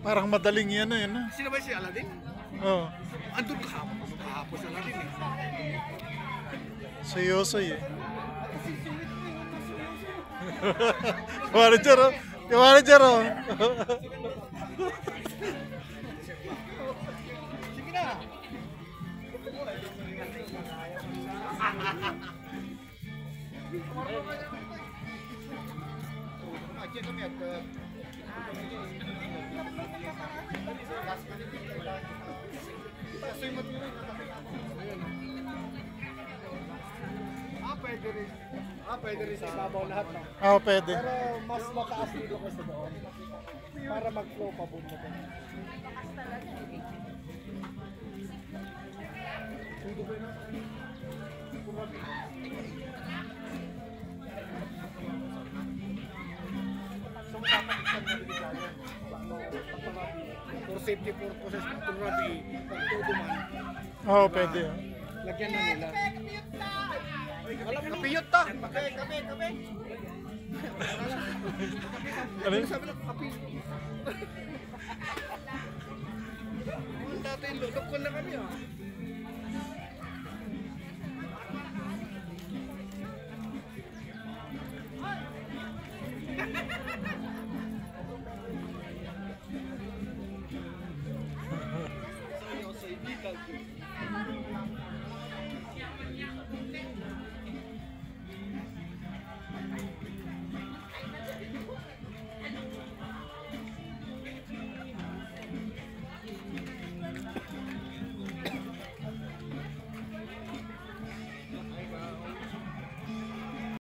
Parang madaling yan eh, no? Sino ba si Aladdin? Oo. Andun kahapon sa Aladdin eh. Si Yosoy eh. Manager oh. Yung manager oh. Sige na. Pwede rin sa ibabaw lahat no? Oo, pwede. Pero mas mataas dito kasi doon. Para mag-flow pa po na doon. For safety purposes, turabi, pagtuduman. Oo, pwede. Lagyan na nila. Alam mo, kapiyot ta! Kape. Ano yun? Sabi lang, kape. Dati, lulok ko na kami ah.